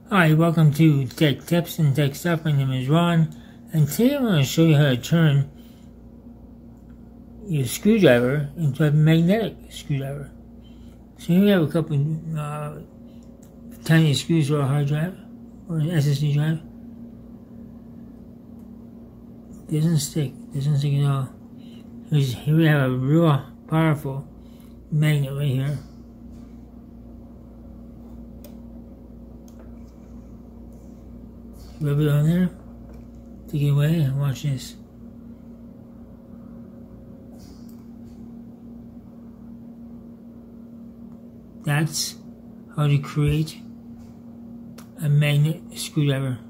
Hi, welcome to Tech Tips and Tech Stuff. My name is Ron, and today I'm going to show you how to turn your screwdriver into a magnetic screwdriver. So here we have a couple tiny screws for a hard drive or an SSD drive. Doesn't stick at all. Here we have a real powerful magnet right here. Rub it on there, take it away, and watch this. That's how to create a magnet screwdriver.